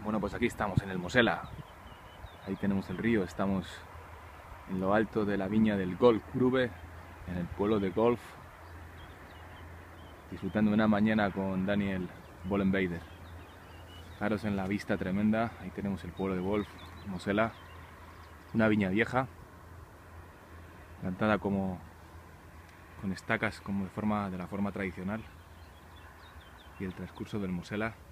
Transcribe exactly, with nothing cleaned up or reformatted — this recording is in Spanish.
Bueno, pues aquí estamos en el Mosela. Ahí tenemos el río, estamos en lo alto de la viña del Golf Grube, en el pueblo de Golf, disfrutando de una mañana con Daniel Bollenbader. Fijaros en la vista tremenda, ahí tenemos el pueblo de Golf, Mosela, una viña vieja, plantada como con estacas como de forma de la forma tradicional, y el transcurso del Mosela